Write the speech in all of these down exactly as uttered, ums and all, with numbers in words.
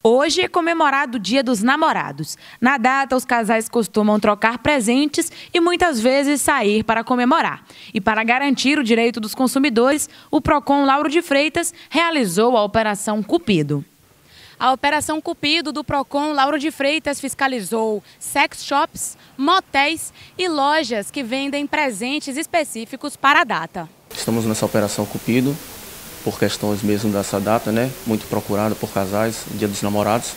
Hoje é comemorado o Dia dos Namorados. Na data, os casais costumam trocar presentes e muitas vezes sair para comemorar. E para garantir o direito dos consumidores, o Procon Lauro de Freitas realizou a Operação Cupido. A Operação Cupido do Procon Lauro de Freitas fiscalizou sex shops, motéis e lojas que vendem presentes específicos para a data. Estamos nessa Operação Cupido por questões mesmo dessa data, né? Muito procurada por casais, Dia dos Namorados.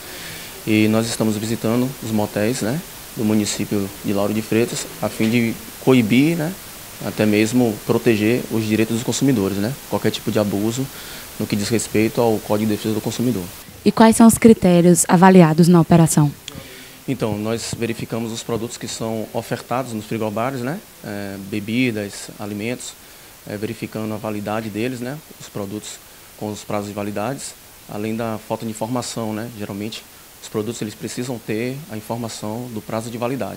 E nós estamos visitando os motéis, né, do município de Lauro de Freitas, a fim de coibir, né, até mesmo proteger os direitos dos consumidores, né? Qualquer tipo de abuso no que diz respeito ao Código de Defesa do Consumidor. E quais são os critérios avaliados na operação? Então, nós verificamos os produtos que são ofertados nos frigobares, né? É, bebidas, alimentos, é, verificando a validade deles, né? Os produtos com os prazos de validades, além da falta de informação, né? Geralmente, os produtos eles precisam ter a informação do prazo de validade.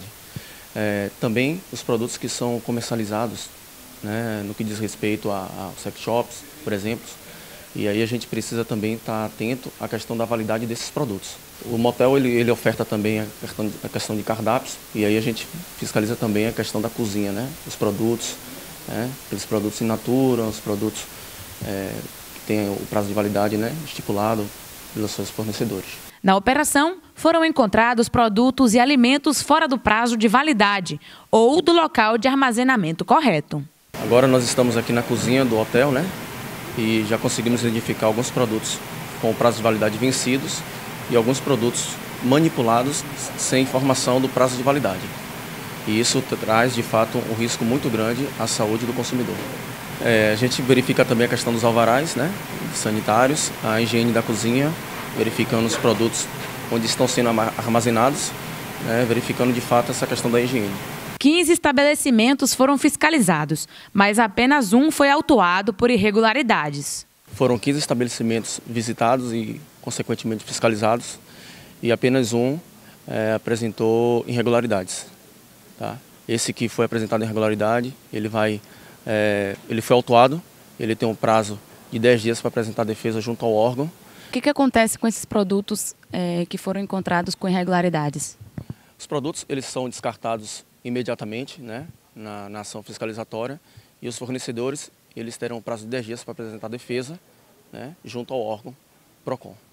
É, também os produtos que são comercializados, né? No que diz respeito a, a sex shops, por exemplo. E aí a gente precisa também estar atento à questão da validade desses produtos. O motel ele, ele oferta também a questão, a questão de cardápios, e aí a gente fiscaliza também a questão da cozinha, né? Os produtos, né? Aqueles produtos in natura, os produtos é, que têm o prazo de validade, né, estipulado pelos seus fornecedores. Na operação, foram encontrados produtos e alimentos fora do prazo de validade ou do local de armazenamento correto. Agora nós estamos aqui na cozinha do hotel, né? E já conseguimos identificar alguns produtos com o prazo de validade vencidos e alguns produtos manipulados sem informação do prazo de validade. E isso traz, de fato, um risco muito grande à saúde do consumidor. É, a gente verifica também a questão dos alvarás, né, sanitários, a higiene da cozinha, verificando os produtos onde estão sendo armazenados, né, verificando, de fato, essa questão da higiene. quinze estabelecimentos foram fiscalizados, mas apenas um foi autuado por irregularidades. Foram quinze estabelecimentos visitados e, consequentemente, fiscalizados, e apenas um é, apresentou irregularidades. Tá? Esse que foi apresentado irregularidade, ele, vai, é, ele foi autuado, ele tem um prazo de dez dias para apresentar a defesa junto ao órgão. O que, que acontece com esses produtos é, que foram encontrados com irregularidades? Os produtos eles são descartados imediatamente, né, na, na ação fiscalizatória, e os fornecedores eles terão um prazo de dez dias para apresentar a defesa, né, junto ao órgão Procon.